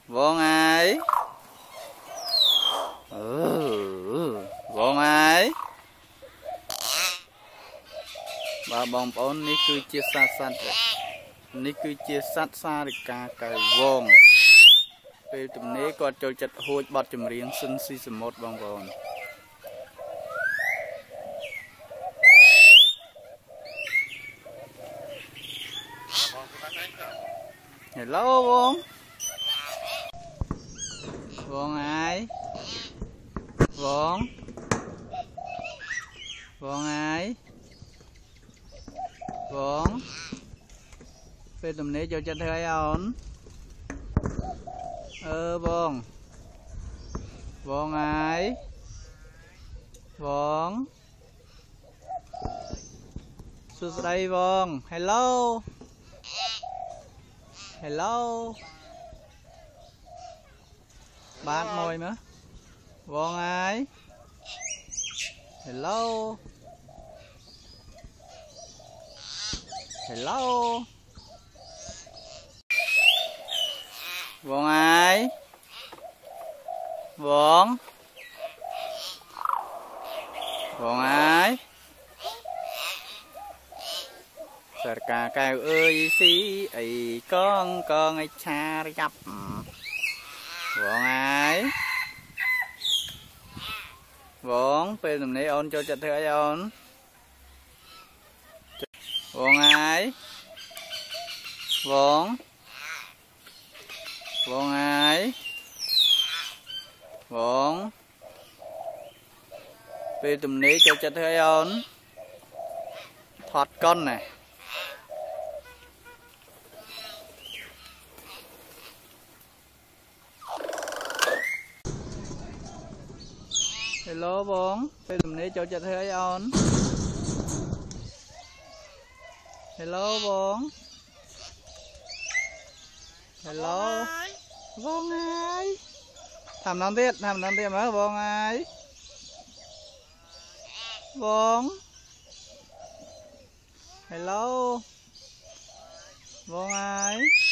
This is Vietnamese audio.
Vâng ai. Vâng ai. Bà bóng bóng ní cứ chia sát sát. Ní cứ chia sát xa được cả cái vòng. Về tụi ní có cho chật hôi bọt chùm riêng sân si sầm một bóng bóng. Hello vong. Vong ai. Vong. Vong ai. Vong. Về tụi ní cho chật hơi ổn. Vong. Vong ai. Vong. Xuống đây vong. Hello. Hello. Bạn môi nữa. Vong ai. Hello. Hello. Vong ai. Vong. Vong ai. Sờ cà cao ơi xí ấy con ấy cha gặp. Vong ai. Vong về tầm này ôn cho chặt thưa ôn. Vong ai. Vong. Vong ai. Vong về tầm này cho chặt thưa ôn. Thoát con này. Hello vong về tầm này cho chặt hơi on. Hello vong. Hello vong ai. Thầm năm tiết nữa vong ai. Vong. Hello vong ai.